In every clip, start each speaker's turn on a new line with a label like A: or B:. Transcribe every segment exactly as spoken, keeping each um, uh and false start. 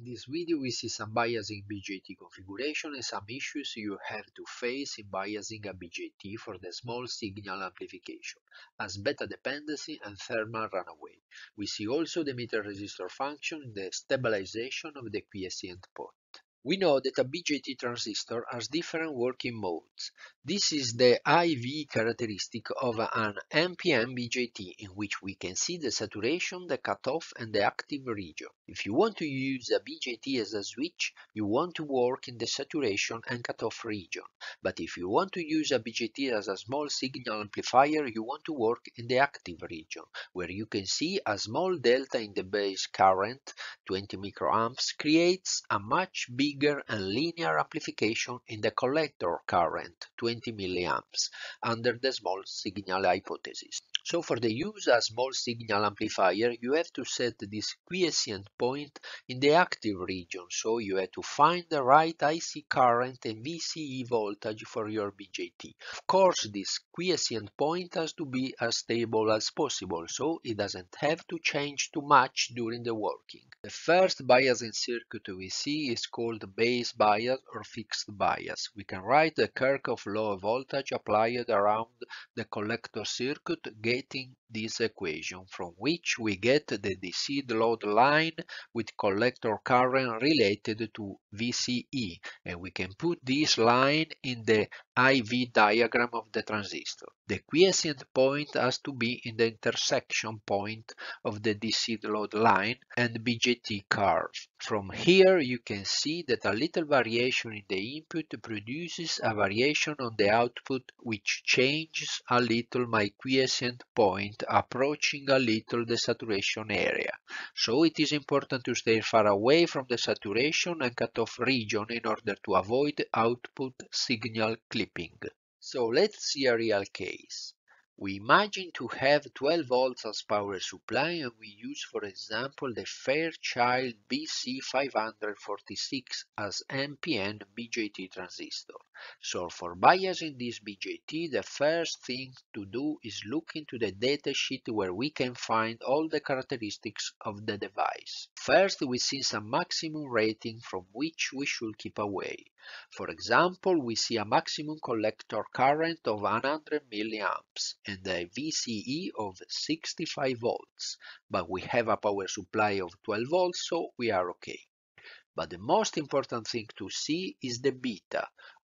A: this video we see some biasing B J T configuration and some issues you have to face in biasing a B J T for the small signal amplification, as beta dependency and thermal runaway. We see also the emitter resistor function in the stabilization of the quiescent point. We know that a B J T transistor has different working modes. This is the I V characteristic of an N P N B J T, in which we can see the saturation, the cutoff, and the active region. If you want to use a B J T as a switch, you want to work in the saturation and cutoff region. But if you want to use a B J T as a small signal amplifier, you want to work in the active region, where you can see a small delta in the base current, twenty microamps, creates a much bigger bigger and linear amplification in the collector current, twenty milliamps, under the small signal hypothesis. So for the use as small signal amplifier, you have to set this quiescent point in the active region, so you have to find the right I C current and V C E voltage for your B J T. Of course, this quiescent point has to be as stable as possible, so it doesn't have to change too much during the working. The first biasing circuit we see is called base bias or fixed bias. We can write the Kirchhoff law of voltage applied around the collector circuit, getting this equation, from which we get the D C load line with collector current related to V C E, and we can put this line in the I V diagram of the transistor. The quiescent point has to be in the intersection point of the D C load line and B J T curve. From here you can see that a little variation in the input produces a variation on the output, which changes a little my quiescent point, approaching a little the saturation area. So it is important to stay far away from the saturation and cutoff region in order to avoid output signal clipping. So let's see a real case. We imagine to have twelve volts as power supply, and we use, for example, the Fairchild B C five forty-six as N P N B J T transistor. So for biasing this B J T, the first thing to do is look into the datasheet where we can find all the characteristics of the device. First, we see some maximum rating from which we should keep away. For example, we see a maximum collector current of one hundred milliamps and a V C E of sixty-five volts, but we have a power supply of twelve volts, so we are okay. But the most important thing to see is the beta,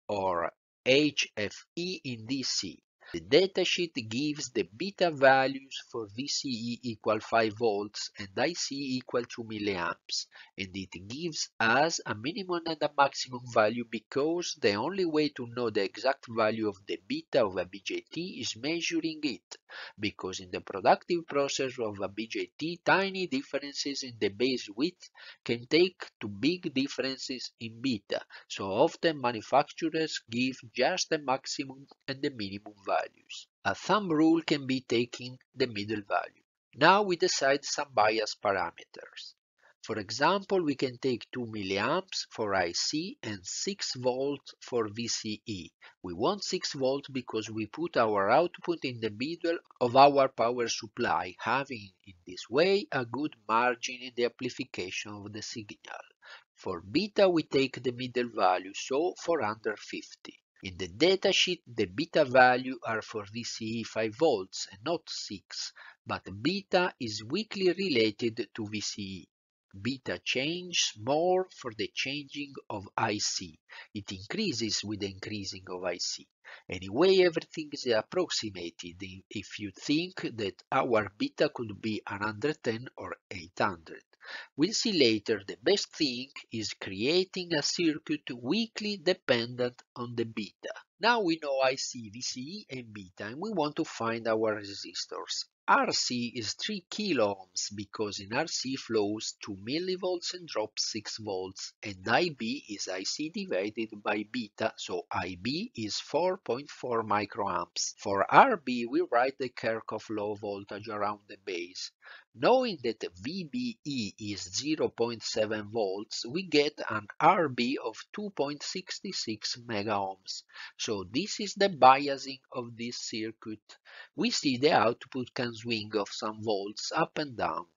A: or H F E in D C. The datasheet gives the beta values for V C E equal five volts and I C equal two milliamps, and it gives us a minimum and a maximum value because the only way to know the exact value of the beta of a B J T is measuring it, because in the productive process of a B J T, tiny differences in the base width can take to big differences in beta, so often manufacturers give just the maximum and the minimum value. Values. A thumb rule can be taking the middle value. Now we decide some bias parameters. For example, we can take two milliamps for I C and six volts for V C E. We want six volts because we put our output in the middle of our power supply, having in this way a good margin in the amplification of the signal. For beta we take the middle value, so four hundred fifty. In the datasheet, the beta value are for V C E five volts and not six, but beta is weakly related to V C E. Beta changes more for the changing of I C. It increases with the increasing of I C. Anyway, everything is approximated if you think that our beta could be one hundred ten or eight hundred. We'll see later the best thing is creating a circuit weakly dependent on the beta. Now we know I C, V C E and beta, and we want to find our resistors. R C is three kilo ohms because in R C flows two millivolts and drops six volts, and I B is I C divided by beta, so I B is four point four microamps. For R B we write the Kirchhoff law voltage around the base. Knowing that V B E is zero point seven volts, we get an R B of two point six six megaohms. So this is the biasing of this circuit. We see the output can swing of some volts up and down.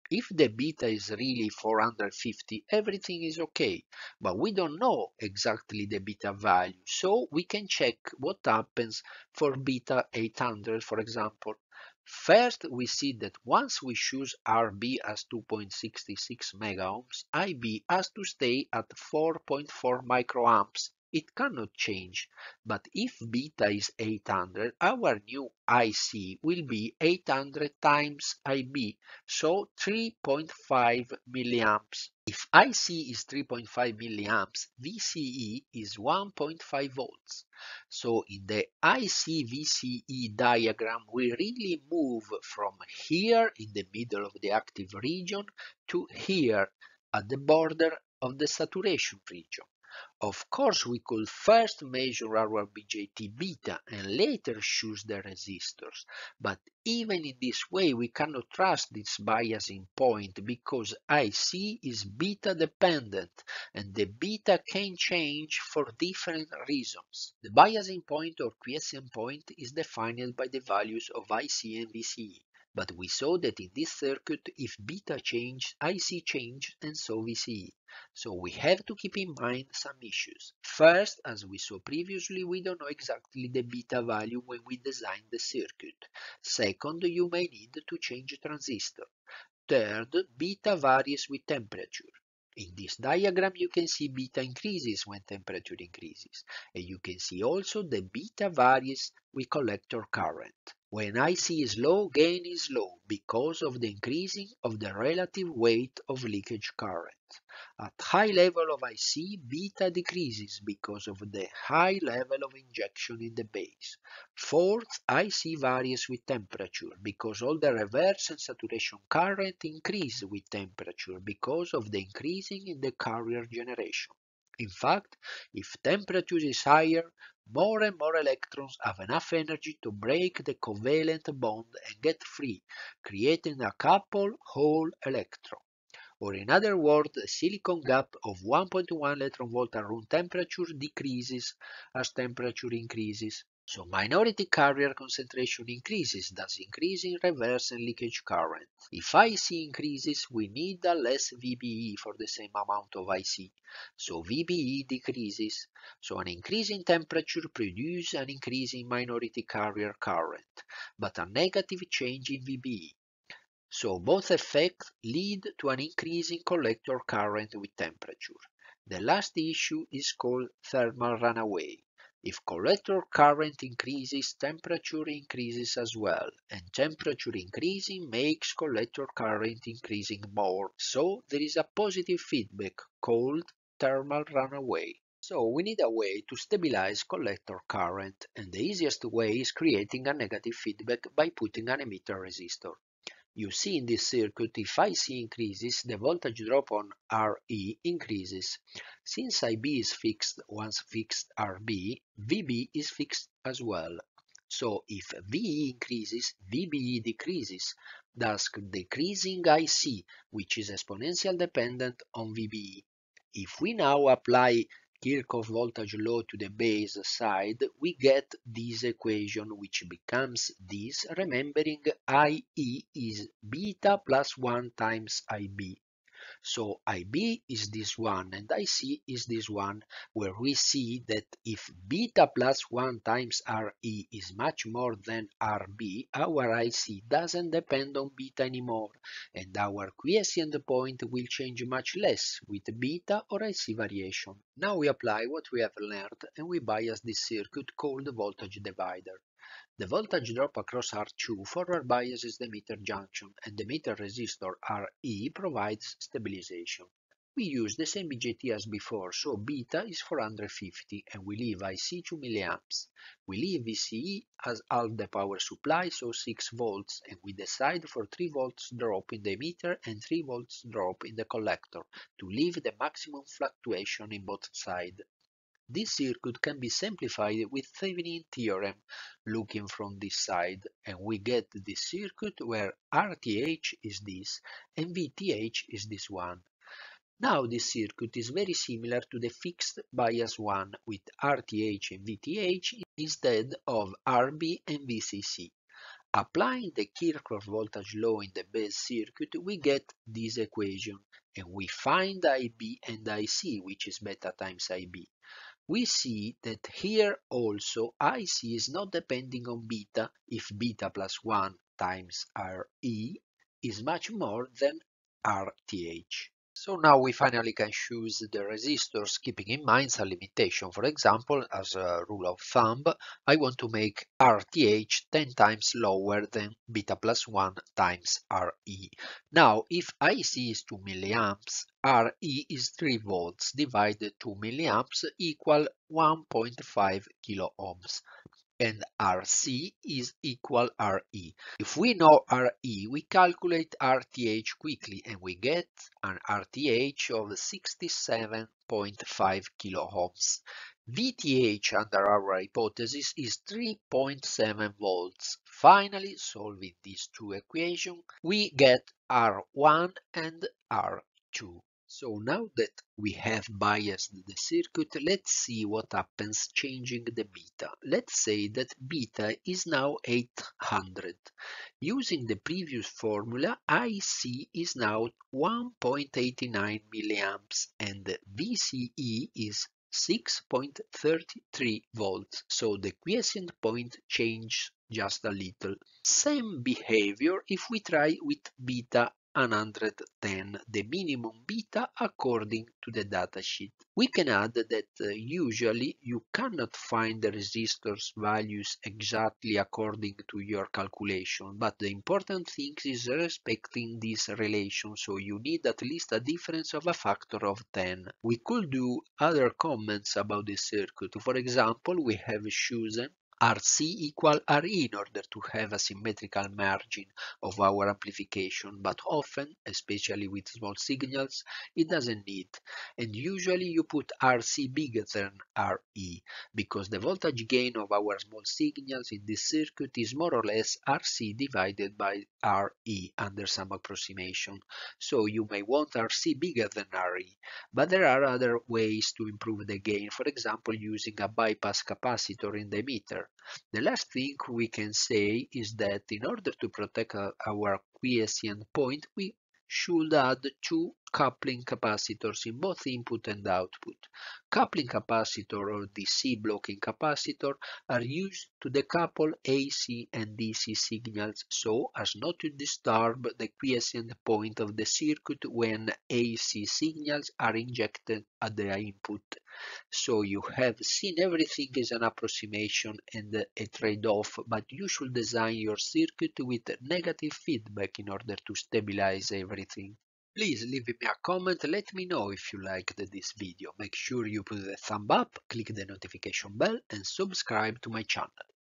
A: If the beta is really four hundred fifty, everything is okay, but we don't know exactly the beta value, so we can check what happens for beta eight hundred, for example. First, we see that once we choose R B as two point six six megaohms, I B has to stay at four point four microamps. It cannot change, but if beta is eight hundred, our new I C will be eight hundred times I B, so three point five milliamps. If I C is three point five milliamps, V C E is one point five volts. So in the I C V C E diagram, we really move from here in the middle of the active region to here at the border of the saturation region. Of course, we could first measure our B J T beta and later choose the resistors, but even in this way we cannot trust this biasing point because I C is beta dependent and the beta can change for different reasons. The biasing point or quiescent point is defined by the values of I C and V C E. But we saw that in this circuit, if beta changed, I C changed, and so V C E. So we have to keep in mind some issues. First, as we saw previously, we don't know exactly the beta value when we design the circuit. Second, you may need to change transistor. Third, beta varies with temperature. In this diagram, you can see beta increases when temperature increases, and you can see also the beta varies with collector current. When I C is low, gain is low because of the increasing of the relative weight of leakage current. At high level of I C, beta decreases because of the high level of injection in the base. Fourth, I C varies with temperature because all the reverse and saturation current increase with temperature because of the increasing in the carrier generation. In fact, if temperature is higher, more and more electrons have enough energy to break the covalent bond and get free, creating a couple hole electron. Or in other words, the silicon gap of one point one electron volt at room temperature decreases as temperature increases. So minority carrier concentration increases, thus increasing reverse and leakage current. If I C increases, we need a less V B E for the same amount of I C. So V B E decreases. So an increase in temperature produces an increase in minority carrier current, but a negative change in V B E. So both effects lead to an increase in collector current with temperature. The last issue is called thermal runaway. If collector current increases, temperature increases as well, and temperature increasing makes collector current increasing more. So there is a positive feedback called thermal runaway. So we need a way to stabilize collector current, and the easiest way is creating a negative feedback by putting an emitter resistor. You see in this circuit, if I C increases, the voltage drop on R E increases. Since I B is fixed once fixed R B, V B is fixed as well. So if V E increases, V B E decreases, thus decreasing I C, which is exponential dependent on V B E. If we now apply Kirchhoff voltage law to the base side, we get this equation, which becomes this, remembering I E is beta plus one times I B. So I B is this one and I C is this one, where we see that if beta plus one times R E is much more than R B, our I C doesn't depend on beta anymore, and our quiescent point will change much less with beta or I C variation. Now we apply what we have learned and we bias this circuit called the voltage divider. The voltage drop across R two forward biases the emitter junction, and the emitter resistor R E provides stabilization. We use the same B J T as before, so beta is four hundred fifty and we leave I C two milliamps. We leave V C E as half the power supply, so six volts, and we decide for three volts drop in the emitter and three volts drop in the collector to leave the maximum fluctuation in both sides. This circuit can be simplified with Thevenin theorem looking from this side, and we get this circuit where R T H is this and V T H is this one. Now this circuit is very similar to the fixed bias one with R T H and V T H instead of R B and V C C. Applying the Kirchhoff voltage law in the base circuit, we get this equation, and we find I B and I C, which is beta times I B. We see that here also I C is not depending on beta if beta plus one times R E is much more than R T H. So now we finally can choose the resistors, keeping in mind some limitation. For example, as a rule of thumb, I want to make R T H ten times lower than beta plus one times R E. Now, if I C is two milliamps, R E is three volts divided two milliamps equal one point five kilo ohms. And R C is equal R E. If we know R E, we calculate R T H quickly and we get an R T H of sixty-seven point five kilo ohms. V T H under our hypothesis is three point seven volts. Finally, solving these two equations, we get R one and R two. So now that we have biased the circuit, let's see what happens changing the beta. Let's say that beta is now eight hundred. Using the previous formula, I C is now one point eight nine milliamps and V C E is six point three three volts, so the quiescent point changed just a little. Same behavior if we try with beta one hundred ten, the minimum beta according to the datasheet. We can add that uh, usually you cannot find the resistors values exactly according to your calculation, but the important thing is respecting this relation, so you need at least a difference of a factor of ten. We could do other comments about the circuit. For example, we have chosen R C equal R E in order to have a symmetrical margin of our amplification, but often, especially with small signals, it doesn't need. And usually you put R C bigger than R E, because the voltage gain of our small signals in this circuit is more or less R C divided by R E under some approximation. So you may want R C bigger than R E, but there are other ways to improve the gain, for example using a bypass capacitor in the emitter. The last thing we can say is that in order to protect our quiescent point, we should add two coupling capacitors in both input and output. Coupling capacitor or D C blocking capacitor are used to decouple A C and D C signals so as not to disturb the quiescent point of the circuit when A C signals are injected at the input. So you have seen everything is an approximation and a trade-off, but you should design your circuit with negative feedback in order to stabilize everything. Please leave me a comment, let me know if you liked this video. Make sure you put a thumb up, click the notification bell and subscribe to my channel.